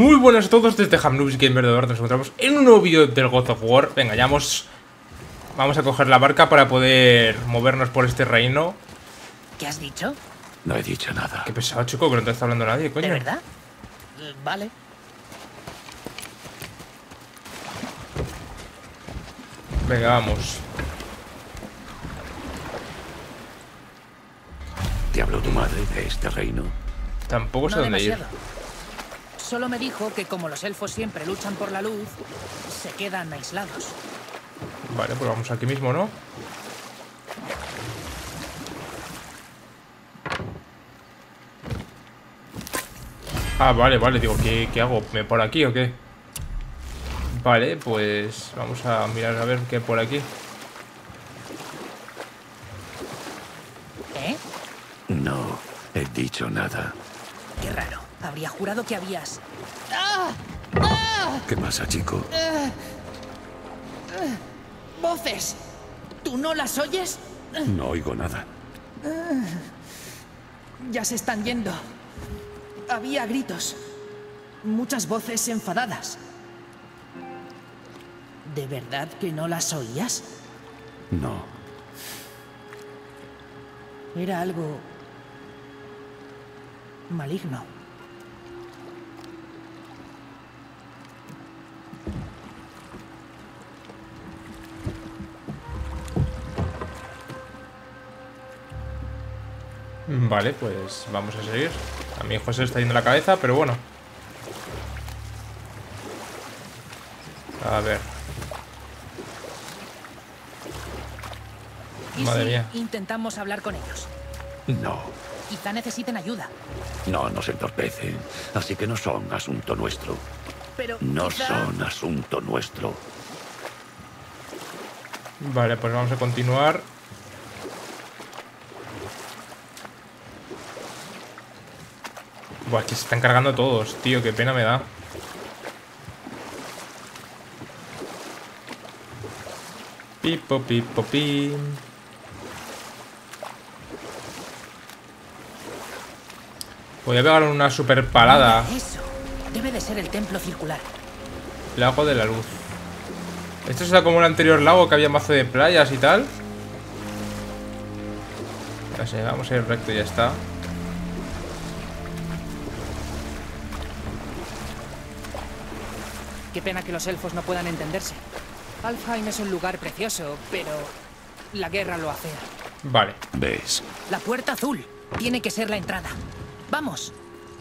Muy buenas a todos desde Hamnoobs Gamer, de verdad nos encontramos en un nuevo vídeo del God of War. Venga, ya vamos a coger la barca para poder movernos por este reino. ¿Qué has dicho? No he dicho nada. Qué pesado, chico, que no te está hablando nadie, coño. ¿De verdad? Vale. Venga, vamos. ¿Te habló tu madre de este reino? Tampoco sé No dónde ir. demasiado. Solo me dijo que como los elfos siempre luchan por la luz, se quedan aislados. Vale, pues vamos aquí mismo, ¿no? Ah, vale, digo, ¿qué hago? ¿Me por aquí o qué? Vale, pues vamos a mirar a ver qué hay por aquí. ¿Eh? No he dicho nada. Qué raro. Habría jurado que habías... ¿Qué pasa, chico? ¡Voces! ¿Tú no las oyes? No oigo nada. Ya se están yendo. Había gritos. Muchas voces enfadadas. ¿De verdad que no las oías? No. Era algo... maligno. Vale, pues vamos a seguir. A mí José le está yendo la cabeza, pero bueno. A ver. ¿Y Madre si mía. intentamos hablar con ellos? No. Quizá necesiten ayuda. No nos entorpecen. Así que no son asunto nuestro. Pero No quizá... son asunto nuestro. Vale, pues vamos a continuar. Buah, que se están cargando todos, tío, qué pena me da. Pipo, pipo, pim. Voy a pegar una super parada. Mira eso. Debe de ser el templo circular. Lago de la luz. Esto será como el anterior lago que había mazo de playas y tal. Ya sé, vamos a ir recto y ya está. Qué pena que los elfos no puedan entenderse. Alfheim es un lugar precioso, pero la guerra lo afea. Vale. ¿Ves? La puerta azul. Tiene que ser la entrada. ¡Vamos!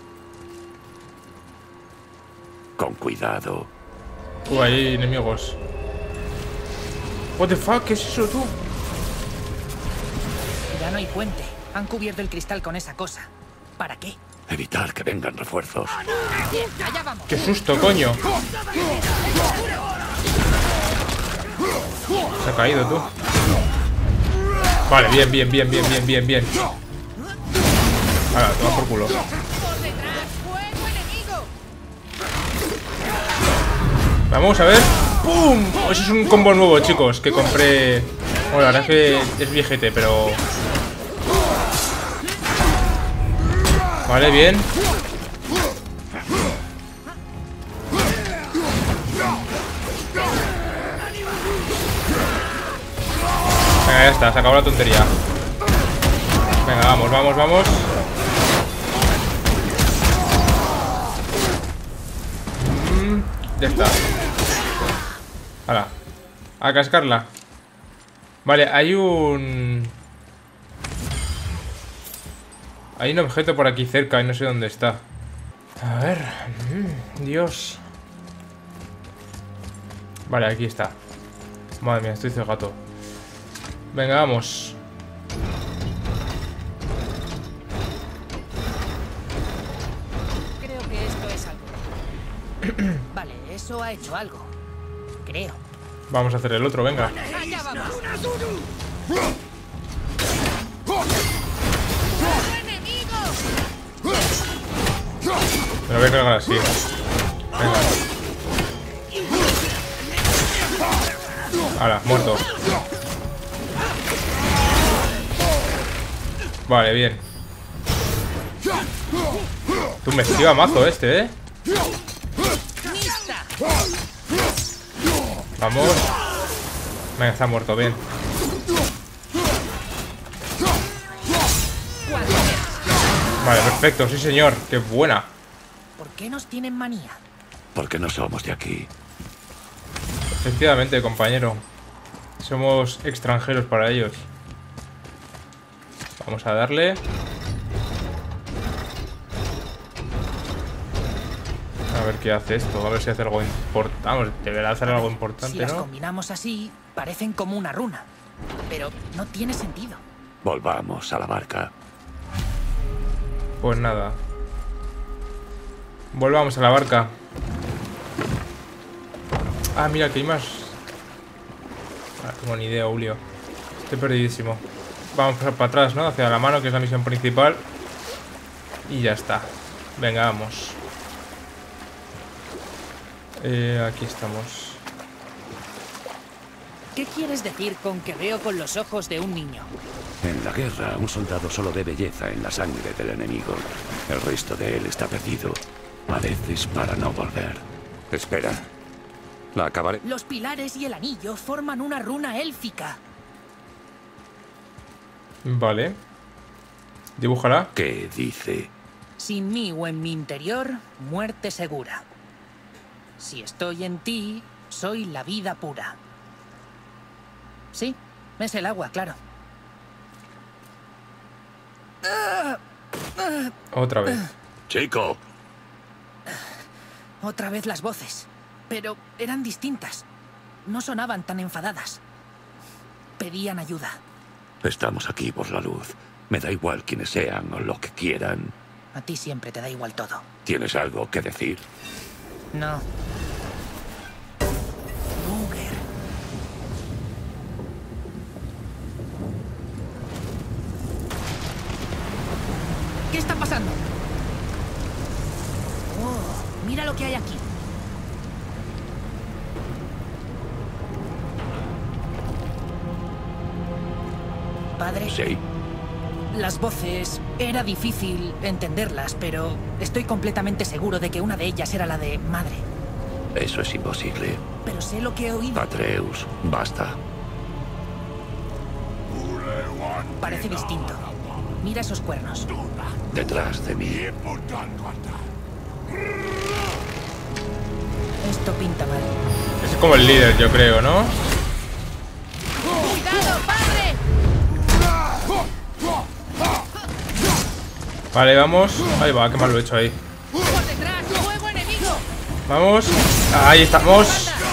Con cuidado. Hay enemigos. What the fuck, ¿qué es eso, tú? Ya no hay puente. Han cubierto el cristal con esa cosa. ¿Para qué? Evitar que vengan refuerzos. Bien, allá vamos. ¡Qué susto, coño! Se ha caído, tú. Vale, bien. Ahora, toma por culo. Vamos a ver. ¡Pum! Eso es un combo nuevo, chicos, que compré. Bueno, la verdad es que es viejete, pero... Vale, bien. Venga, ya está, se acabó la tontería. Venga, vamos. Ya está. Hala. A cascarla. Vale, hay un objeto por aquí cerca y no sé dónde está. A ver. Dios. Vale, aquí está. Madre mía, estoy gato. Venga, vamos. Creo que esto es algo. Vale, eso ha hecho algo. Creo. Vamos a hacer el otro, venga. Allá vamos. Me lo voy a cargar así. Venga. Ahora, muerto. Vale, bien. Tú me esquiva mazo este, ¿eh? Vamos. Venga, está muerto, bien. Vale, perfecto, sí señor. Qué buena. ¿Por qué nos tienen manía? Porque no somos de aquí. Efectivamente, compañero. Somos extranjeros para ellos. Vamos a darle. A ver qué hace esto. A ver si hace algo importante. Vamos, deberá hacer algo importante, Si las ¿no? combinamos así, parecen como una runa. Pero no tiene sentido. Volvamos a la barca. Pues nada. Volvamos a la barca. Ah, mira, que hay más. No tengo ni idea, Julio. Estoy perdidísimo. Vamos para atrás, ¿no? Hacia la mano, que es la misión principal. Y ya está. Venga, vamos. Aquí estamos. ¿Qué quieres decir con que veo con los ojos de un niño? En la guerra, un soldado solo ve belleza en la sangre del enemigo. El resto de él está perdido. A veces para no volver. Espera. La acabaré. Los pilares y el anillo forman una runa élfica. Vale. Dibújala. ¿Qué dice? Sin mí o en mi interior, muerte segura. Si estoy en ti, soy la vida pura. Sí, es el agua, claro. Otra vez. ¡Chico! Otra vez las voces. Pero eran distintas. No sonaban tan enfadadas. Pedían ayuda. Estamos aquí por la luz. Me da igual quiénes sean o lo que quieran. A ti siempre te da igual todo. ¿Tienes algo que decir? No. Ruger. ¿Qué está pasando? Oh, mira lo que hay aquí. Padre. Sí. Las voces... Era difícil entenderlas, pero estoy completamente seguro de que una de ellas era la de madre. Eso es imposible. Pero sé lo que he oído. Atreus, basta. Parece distinto. Mira esos cuernos. Detrás de mí. Esto pinta mal. Es como el líder, yo creo, ¿no? ¡Cuidado, padre! Vale, vamos. Ahí va, qué mal lo he hecho ahí. ¡Por detrás! ¡Fuego enemigo! Vamos. Ahí estamos.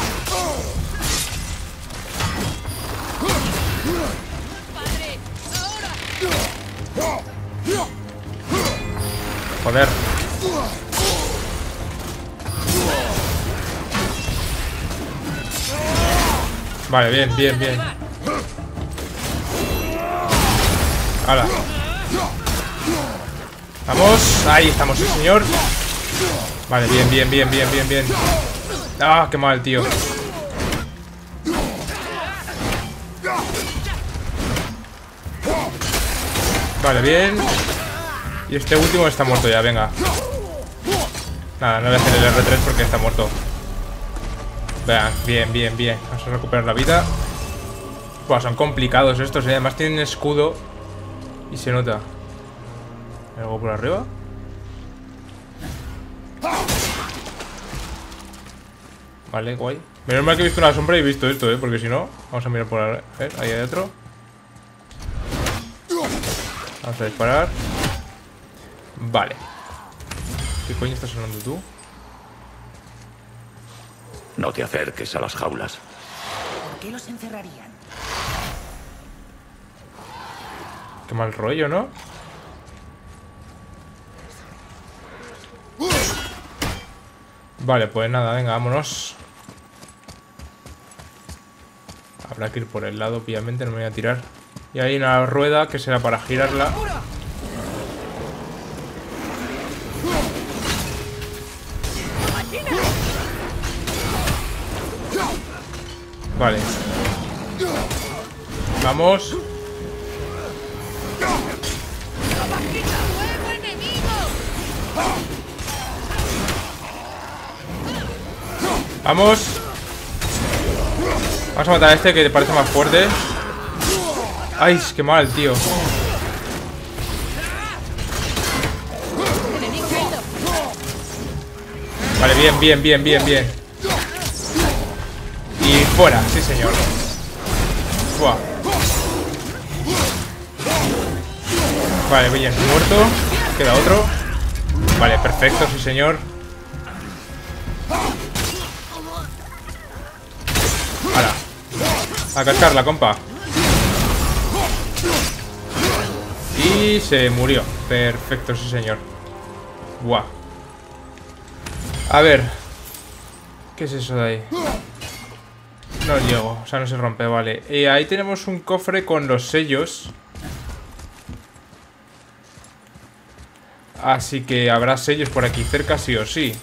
¡Padre! ¡Ahora! Joder. Vale, bien, bien, bien. ¡Hala! Vamos. Ahí estamos, sí, señor. Vale, bien, bien, bien, bien, bien, bien. Ah, qué mal, tío. Vale, bien. Y este último está muerto ya, venga. Nada, no voy a hacer el R3 porque está muerto. Vean, bien, bien, bien. Vamos a recuperar la vida. Buah, son complicados estos, además tienen escudo. Y se nota. ¿Hay algo por arriba? Vale, guay. Menos mal que he visto una sombra y he visto esto, porque si no... Vamos a mirar por ahí. Ahí hay otro. Vamos a disparar. Vale. ¿Qué coño estás sonando tú? No te acerques a las jaulas. ¿Por qué los encerrarían? Qué mal rollo, ¿no? Vale, pues nada, venga, vámonos. Habrá que ir por el lado, obviamente, no me voy a tirar. Y hay una rueda que será para girarla. Vale. Vamos. ¡Fuego enemigo! Vamos. Vamos a matar a este que parece más fuerte. Ay, qué mal, tío. Vale, bien, bien, bien, bien, bien. Y fuera, sí señor. Buah. Vale, bien, muerto. Queda otro. Vale, perfecto, sí señor. Ahora. A cascarla, compa. Y se murió. Perfecto, sí señor. Buah. A ver. ¿Qué es eso de ahí? No llego, o sea, no se rompe, vale. Ahí tenemos un cofre con los sellos. Así que habrá sellos por aquí cerca sí o sí.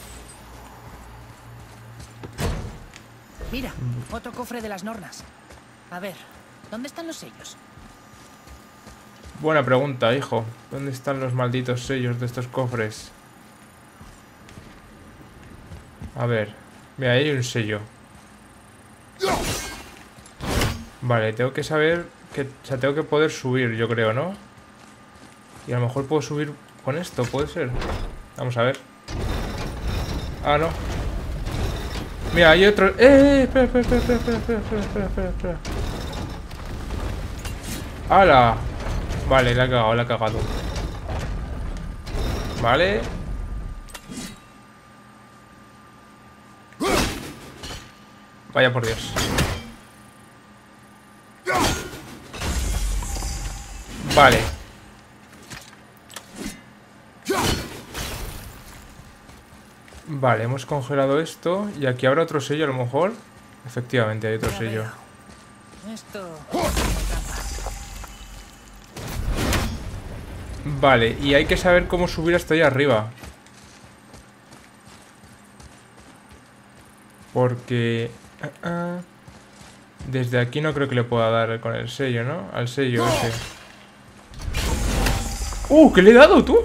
Mira, otro cofre de las Nornas. A ver, ¿dónde están los sellos? Buena pregunta, hijo. ¿Dónde están los malditos sellos de estos cofres? A ver. Mira, ahí hay un sello. Vale, tengo que saber que... O sea, tengo que poder subir, yo creo, ¿no? Y a lo mejor puedo subir con esto, ¿puede ser? Vamos a ver. Ah, no. Mira, hay otro... Espera, espera, espera, espera, espera, espera, espera, espera. ¡Hala! Vale, la he cagado, la he cagado. Vale. Vaya por Dios. Vale. Vale, hemos congelado esto. Y aquí habrá otro sello a lo mejor. Efectivamente, hay otro sello. Esto... Vale, y hay que saber cómo subir hasta ahí arriba. Porque... desde aquí no creo que le pueda dar con el sello, ¿no? Al sello ese. ¿Qué le he dado, tú?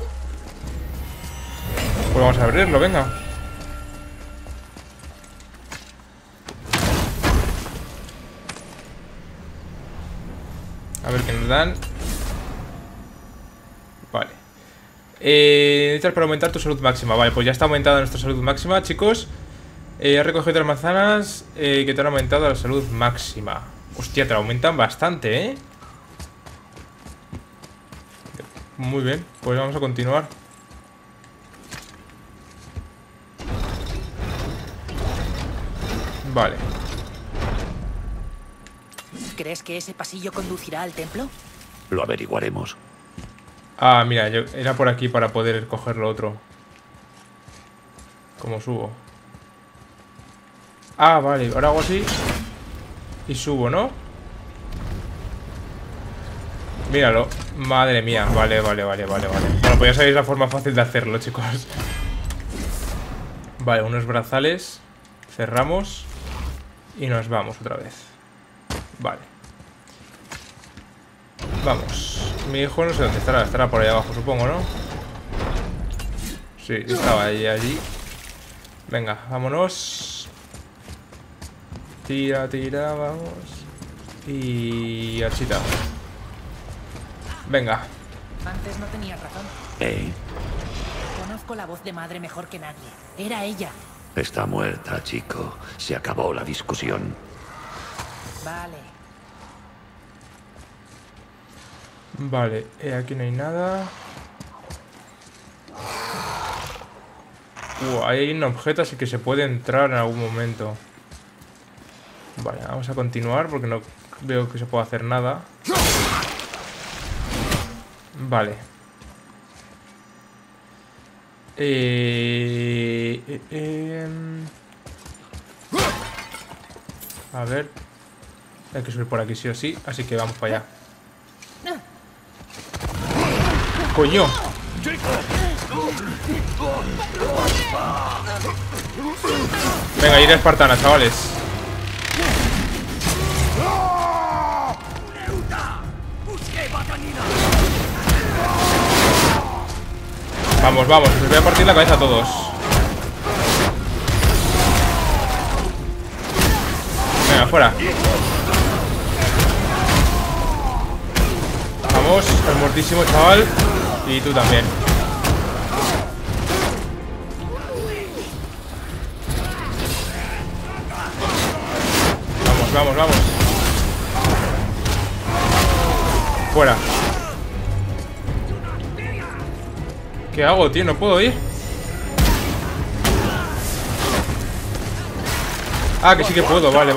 Pues vamos a abrirlo, venga. A ver qué nos dan. Vale. Necesitas para aumentar tu salud máxima. Vale, pues ya está aumentada nuestra salud máxima, chicos. He recogido 3 manzanas que te han aumentado la salud máxima. Hostia, te la aumentan bastante, ¿eh? Muy bien, pues vamos a continuar. Vale. ¿Crees que ese pasillo conducirá al templo? Lo averiguaremos. Ah, mira, yo era por aquí para poder coger lo otro. ¿Cómo subo? Ah, vale, ahora hago así y subo, ¿no? Míralo. Madre mía, vale, vale, vale, vale, vale. Bueno, pues ya sabéis la forma fácil de hacerlo, chicos. Vale, unos brazales. Cerramos y nos vamos otra vez. Vale. Vamos. Mi hijo no sé dónde estará. Estará por ahí abajo, supongo, ¿no? Sí, estaba allí. Venga, vámonos. Tira, tira, vamos. Y... archita. Venga. Antes no tenías razón. Conozco la voz de madre mejor que nadie. Era ella. Está muerta, chico. Se acabó la discusión. Vale. Vale, aquí no hay nada. Ahí hay un objeto, así que se puede entrar en algún momento. Vale, vamos a continuar porque no veo que se pueda hacer nada. Vale. A ver. Hay que subir por aquí sí o sí, así que vamos para allá. ¡Coño! Venga, ir a espartana, chavales. Vamos, vamos, os voy a partir la cabeza a todos. Venga, fuera. Vamos, el muertísimo, chaval. Y tú también. Vamos, vamos, vamos. Fuera. ¿Qué hago, tío? No puedo ir. Ah, que sí que puedo. Vale.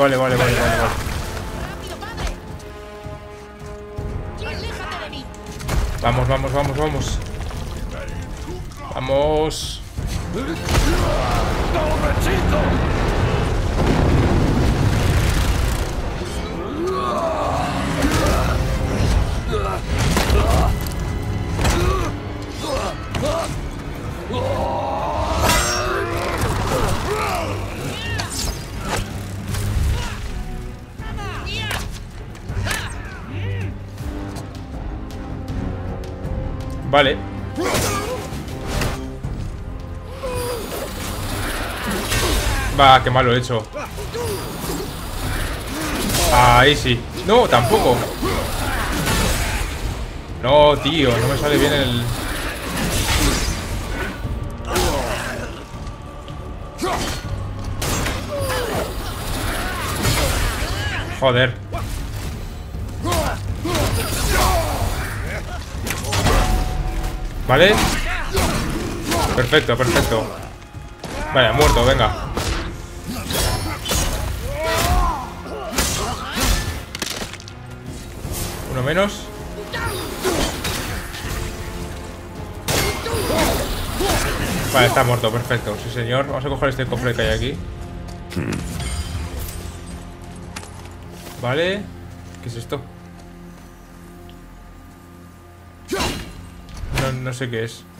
Vamos. Vamos. Vale. Va, qué mal lo he hecho. Ahí sí. No, tampoco. No, tío, no me sale bien el... Joder. Vale. Perfecto. Vale, muerto, venga. Uno menos. Vale, está muerto, perfecto. Sí, señor. Vamos a coger este cofre que hay aquí. Vale. ¿Qué es esto? No sé qué es.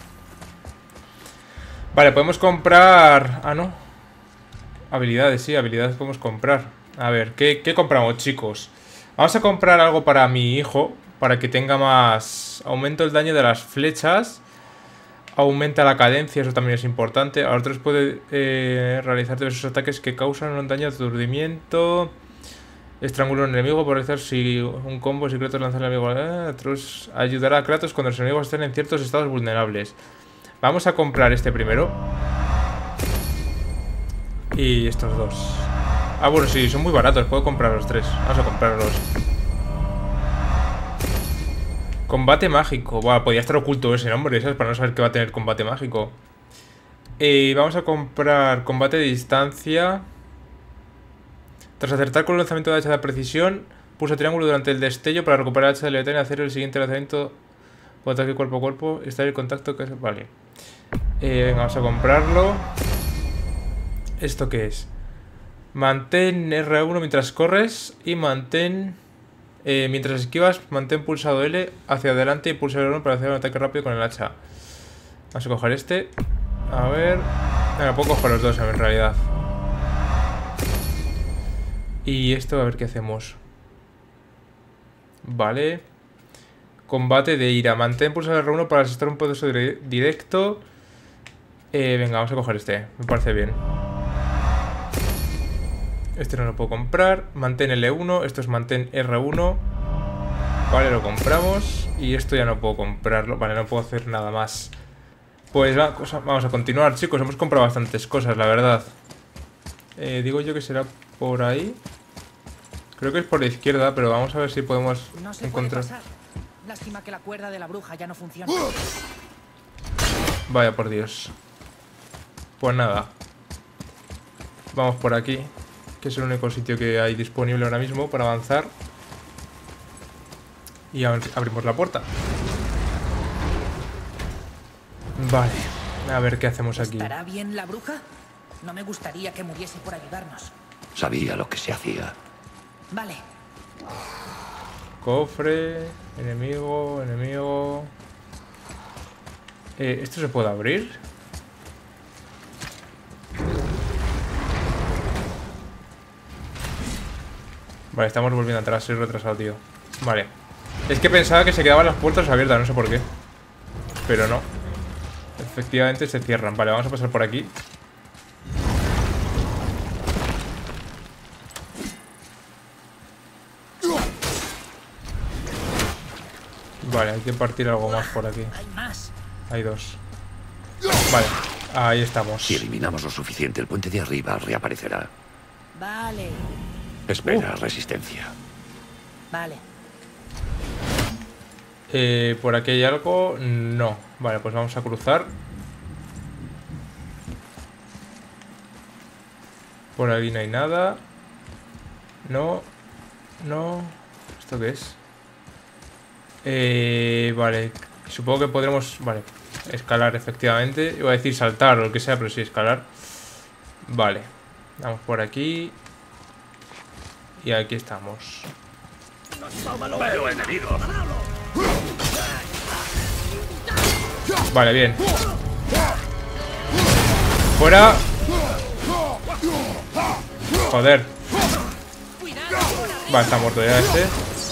Vale, podemos comprar... Ah, no. Habilidades, sí, habilidades podemos comprar. A ver, ¿qué compramos, chicos? Vamos a comprar algo para mi hijo, para que tenga más... Aumento el daño de las flechas. Aumenta la cadencia, eso también es importante. A otros puede realizar diversos ataques que causan un daño de aturdimiento. Estrangula a un enemigo por realizar si un combo si Kratos lanza al enemigo. Otros ayudará a Kratos cuando los enemigos estén en ciertos estados vulnerables. Vamos a comprar este primero. Y estos dos. Ah, bueno, sí, son muy baratos. Puedo comprar los tres. Vamos a comprarlos. Combate mágico. Buah, podría estar oculto ese nombre, ¿sabes? Para no saber que va a tener combate mágico. Vamos a comprar combate de distancia. Tras acertar con el lanzamiento de hacha de precisión, pulsa triángulo durante el destello para recuperar el hacha de leviatán y hacer el siguiente lanzamiento o ataque cuerpo a cuerpo. Está el contacto que es... Vale. Venga, vamos a comprarlo. ¿Esto qué es? Mantén R1 mientras corres y mantén... mientras esquivas, mantén pulsado L hacia adelante y pulsa R1 para hacer un ataque rápido con el hacha. Vamos a coger este. A ver... Venga, puedo coger los dos en realidad. Y esto, a ver qué hacemos. Vale. Combate de ira. Mantén pulsado R1 para asestar un proceso directo. Venga, vamos a coger este. Me parece bien. Este no lo puedo comprar. Mantén L1. Esto es mantén R1. Vale, lo compramos. Y esto ya no puedo comprarlo. Vale, no puedo hacer nada más. Pues vamos a continuar, chicos. Hemos comprado bastantes cosas, la verdad. Digo yo que será por ahí. Creo que es por la izquierda, pero vamos a ver si podemos encontrar. Lástima que la cuerda de la bruja ya no funciona. Vaya por Dios. Pues nada. Vamos por aquí, que es el único sitio que hay disponible ahora mismo para avanzar. Y abrimos la puerta. Vale. A ver qué hacemos aquí. ¿Estará bien la bruja? No me gustaría que muriese por ayudarnos. Sabía lo que se hacía. Vale. Cofre, enemigo. ¿Esto se puede abrir? Vale, estamos volviendo atrás, soy retrasado, tío. Vale. Es que pensaba que se quedaban las puertas abiertas, no sé por qué. Pero no. Efectivamente se cierran. Vale, vamos a pasar por aquí. Vale, hay que partir algo más por aquí. Hay más. Hay dos. Vale, ahí estamos. Si eliminamos lo suficiente, el puente de arriba reaparecerá. Vale. Espera, resistencia. Vale. ¿Por aquí hay algo? No. Vale, pues vamos a cruzar. Por aquí no hay nada. No. No. ¿Esto qué es? Vale. Supongo que podremos... Vale. Escalar, efectivamente. Iba a decir saltar o lo que sea, pero sí escalar. Vale. Vamos por aquí. Y aquí estamos. Veo enemigos. Vale, bien. Fuera. Joder. Vale, está muerto ya este.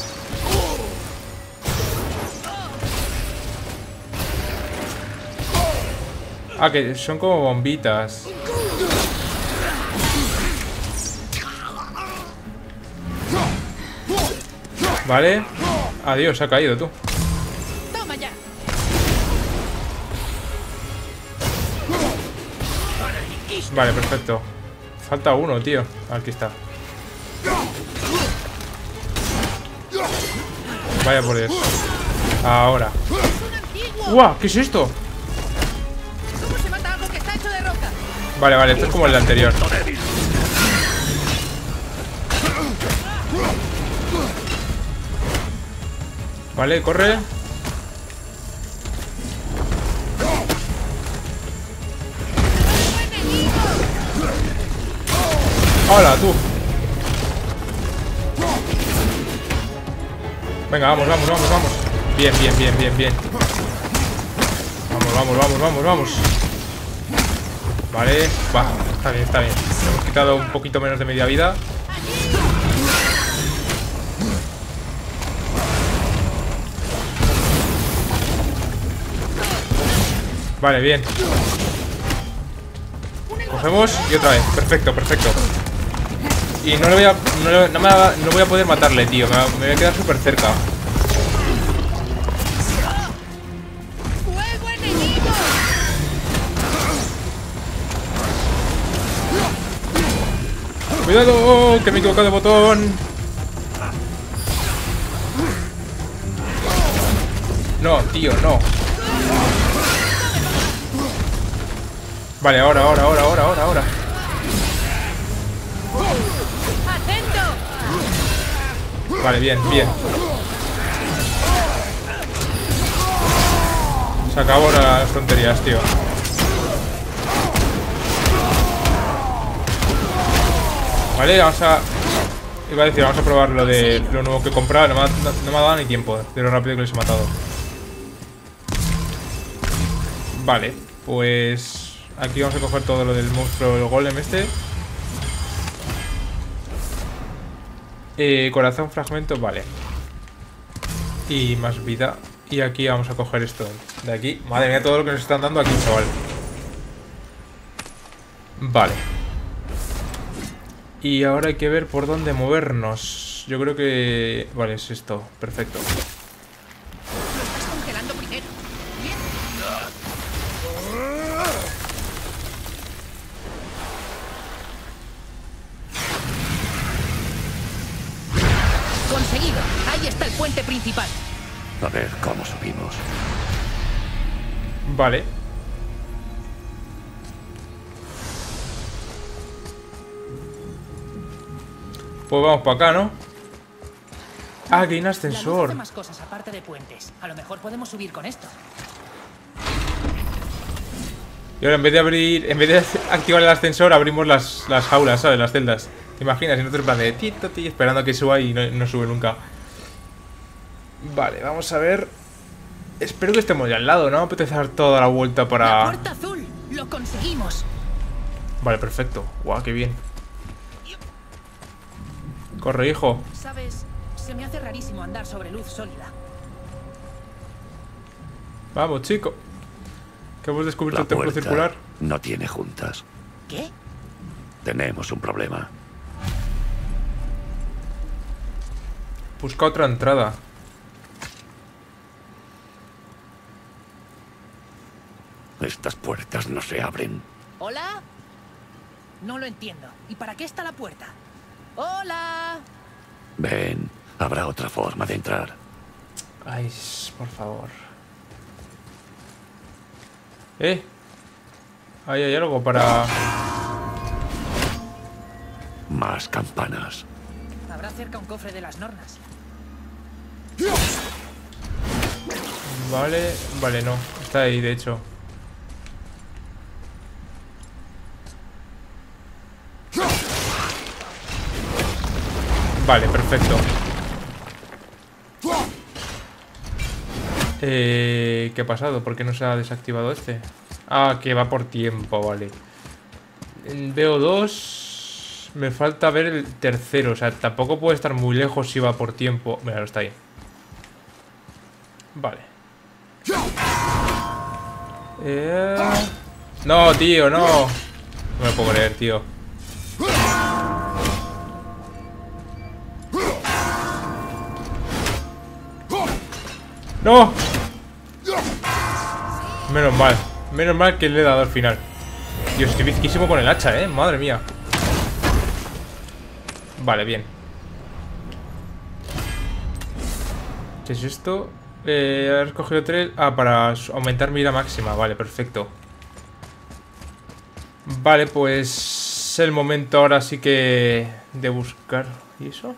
Ah, que son como bombitas. Vale. Adiós, se ha caído tú. Toma ya. Vale, perfecto. Falta uno, tío. Aquí está. Vaya por Dios. Ahora. ¡Guau! ¿Qué es esto? ¿Cómo se mata algo que está hecho de roca? Vale, vale, esto es como el de anterior. Vale, corre. ¡Hola, tú! Venga, vamos, vamos, vamos, vamos. Bien, bien, bien, bien, bien. Vamos, vamos, vamos, vamos, vamos. Vale, va, está bien, está bien. Hemos quitado un poquito menos de media vida. Vale, bien. Cogemos y otra vez. Perfecto, perfecto. Y no le voy a... No voy a poder matarle, tío. Me voy a quedar súper cerca. ¡Fuego enemigo! ¡Cuidado! Que me he equivocado de botón. No, tío, no. Vale, ahora. ¡Atento! Vale, bien, bien. Se acabó las tonterías, tío. Vale, vamos a... Iba a decir, vamos a probar lo de lo nuevo que he comprado. No me ha dado ni tiempo de lo rápido que les he matado. Vale, pues... Aquí vamos a coger todo lo del monstruo, el golem este. Corazón, fragmento, vale. Y más vida. Y aquí vamos a coger esto de aquí. Madre mía, todo lo que nos están dando aquí, chaval. Vale. Y ahora hay que ver por dónde movernos. Yo creo que... Vale, es esto. Perfecto. Lo estás congelando primero. Bien. Conseguido. Ahí está el puente principal. A ver cómo subimos. Vale. Pues vamos para acá, ¿no? Ah, que hay un La luz ascensor. hace más cosas aparte de puentes. A lo mejor podemos subir con esto. Y ahora en vez de activar el ascensor, abrimos las jaulas, ¿sabes? Las celdas. ¿Te imaginas? Y nosotros en plan de tito, esperando a que suba y no sube nunca. Vale, vamos a ver. Espero que estemos ya al lado, ¿no? Apetece dar toda la vuelta ¡La para... puerta azul! ¡Lo conseguimos! Vale, perfecto. Guau, qué bien. Corre, hijo. ¿Sabes? Se me hace rarísimo andar sobre luz sólida. Vamos, chico. Que hemos descubierto La el templo puerta circular. no tiene juntas. ¿Qué? Tenemos un problema. Busca otra entrada. Estas puertas no se abren. ¿Hola? No lo entiendo. ¿Y para qué está la puerta? ¡Hola! Ven, habrá otra forma de entrar. Ay, por favor. Ahí hay algo para... Más campanas. Habrá cerca un cofre de las Nornas. Vale, vale, no. Está ahí, de hecho. Vale, perfecto. ¿Qué ha pasado? ¿Por qué no se ha desactivado este? Ah, que va por tiempo, vale. Veo dos. Me falta ver el tercero. O sea, tampoco puede estar muy lejos si va por tiempo. Mira, está ahí. Vale. No, tío, no. No me lo puedo creer, tío. ¡No! Menos mal que le he dado al final. Dios, estoy bizquísimo con el hacha, madre mía. Vale, bien. ¿Qué es esto? Has cogido 3. Ah, para aumentar mi vida máxima. Vale, perfecto. Vale, pues es el momento ahora sí que de buscar. ¿Y eso?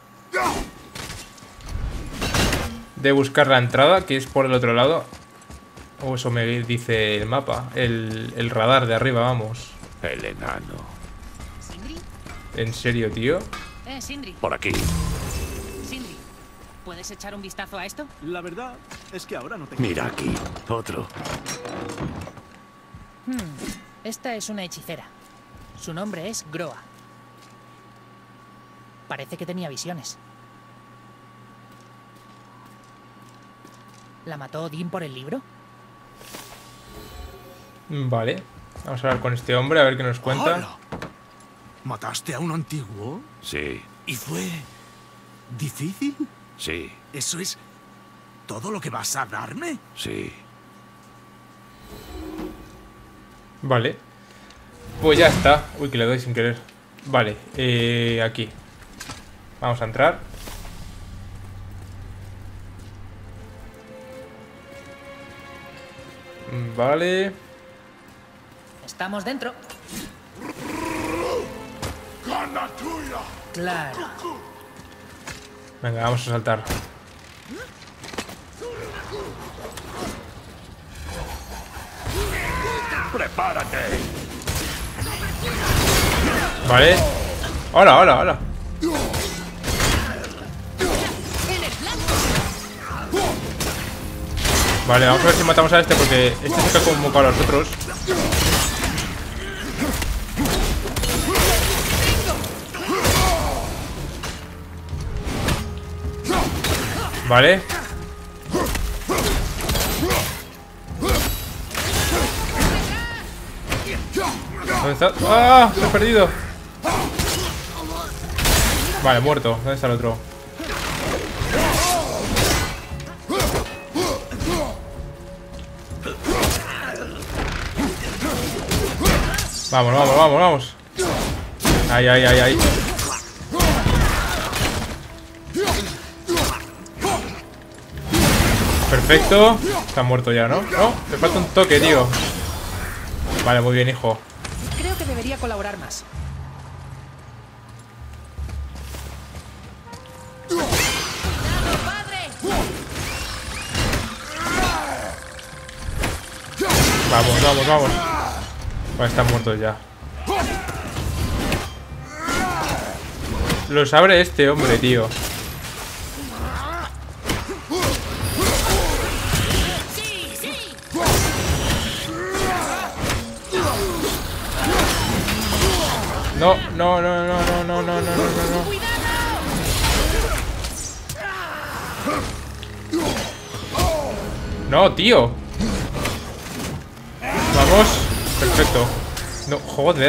De buscar la entrada, que es por el otro lado. O eso me dice el mapa. El radar de arriba, vamos. El enano. ¿Sindri? ¿En serio, tío? Sindri. Por aquí. Sindri, ¿puedes echar un vistazo a esto? La verdad es que ahora no te... Mira aquí. Otro. Esta es una hechicera. Su nombre es Groa. Parece que tenía visiones. ¿La mató Odín por el libro? Vale. Vamos a hablar con este hombre a ver qué nos cuenta. ¡Hala! ¿Mataste a un antiguo? Sí, ¿Y fue difícil? sí, ¿Eso es todo lo que vas a darme? sí. Vale. Pues ya está. Uy, que le doy sin querer. Vale, aquí. Vamos a entrar. Vale. Estamos dentro. Claro. Venga, vamos a saltar. ¡Prepárate! Vale. Hola, hola, hola. Vale, vamos a ver si matamos a este porque este se ha convocado a los otros. Vale. ¿Dónde está? ¡Ah! ¡Se ha perdido! Vale, muerto. ¿Dónde está el otro? Vamos, vamos, vamos, vamos. Ahí, ahí, ahí, ahí. Perfecto. Está muerto ya, ¿no? No, me falta un toque, tío. Vale, muy bien, hijo. Creo que debería colaborar más. Vamos, vamos, vamos. Vale, están muertos ya. Los abre este hombre, tío. No, no, no, no, no, no, no, no, no, no. No, tío. Vamos. Perfecto. No, joder.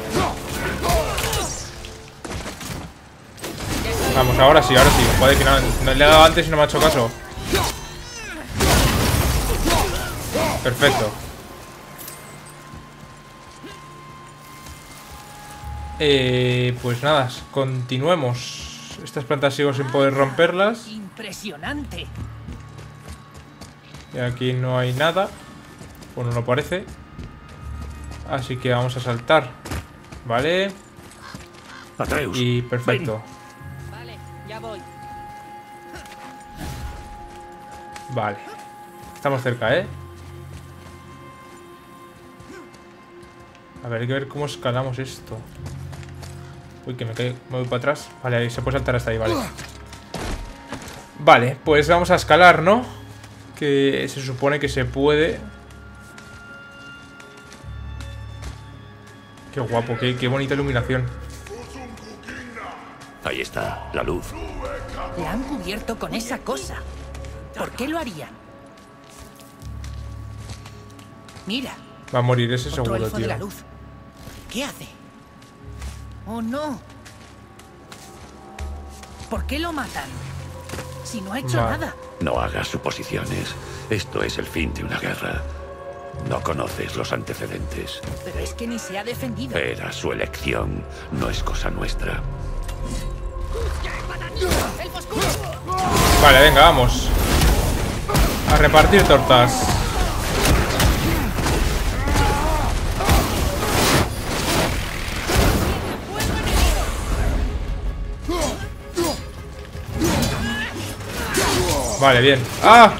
Vamos, ahora sí, ahora sí. Joder, que no le he dado antes y no me ha hecho caso. Perfecto. Pues nada, continuemos. Estas plantas sigo sin poder romperlas. Impresionante. Y aquí no hay nada. Bueno, no parece. Así que vamos a saltar. Vale. Atreus. Y perfecto. Vale, ya voy. Vale. Estamos cerca, ¿eh? A ver, hay que ver cómo escalamos esto. Uy, que me caigo. Me voy para atrás. Vale, ahí se puede saltar hasta ahí, vale. Vale, pues vamos a escalar, ¿no? Que se supone que se puede. Qué guapo, qué bonita iluminación. Ahí está, la luz. La han cubierto con esa cosa. ¿Por qué lo harían? Mira, Va a morir ese otro seguro, elfo de tío. la luz. ¿Qué hace? ¡Oh, no! ¿Por qué lo matan? Si no ha hecho Vale. nada. No hagas suposiciones. Esto es el fin de una guerra. No conoces los antecedentes. Pero es que ni se ha defendido. Era su elección. No es cosa nuestra. ¡Elfo oscuro! Vale, venga, vamos. A repartir tortas. Vale, bien. ¡Ah!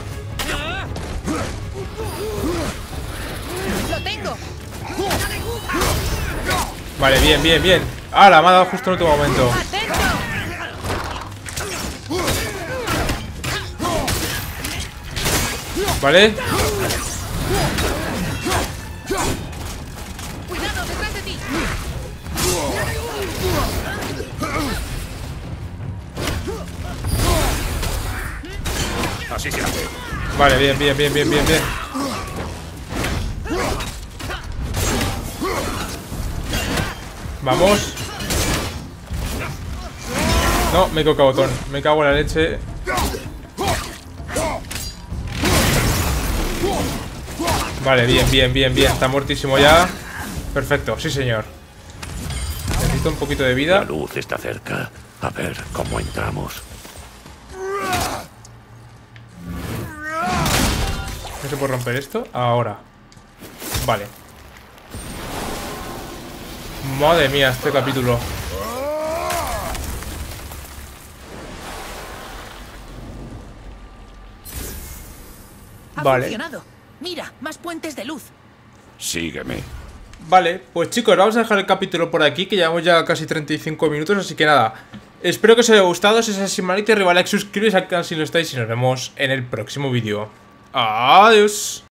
¡Lo tengo! Vale, bien, bien, bien. ¡Ah! La me ha dado justo en el último momento. ¡Atento! Vale. ¡Cuidado, detrás de ti! Así se hace. Vale, bien, bien, bien, bien, bien, bien. Vamos. No, me he equivocado botón. Me cago en la leche. Vale, bien, bien, bien, bien. Está muertísimo ya. Perfecto, sí señor. Necesito un poquito de La vida. luz está cerca. A ver cómo entramos. ¿No se puede romper esto? Ahora. Vale. Madre mía, este capítulo. ¡Ha Vale. funcionado! Mira, más puentes de luz. Sígueme. Vale, pues chicos, vamos a dejar el capítulo por aquí, que llevamos ya casi 35 minutos, así que nada. Espero que os haya gustado. Si es así, manita arriba, like, suscribiros al canal si lo estáis y nos vemos en el próximo vídeo. Adiós.